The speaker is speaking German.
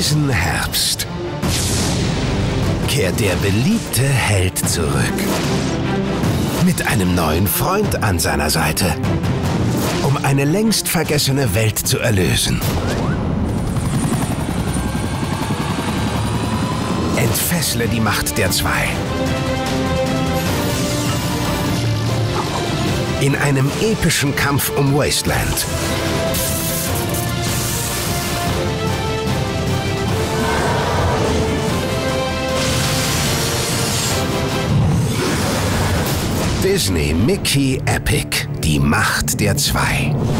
Diesen Herbst kehrt der beliebte Held zurück. Mit einem neuen Freund an seiner Seite, um eine längst vergessene Welt zu erlösen. Entfessle die Macht der Zwei. In einem epischen Kampf um Wasteland. Disney Mickey Epic, die Macht der Zwei.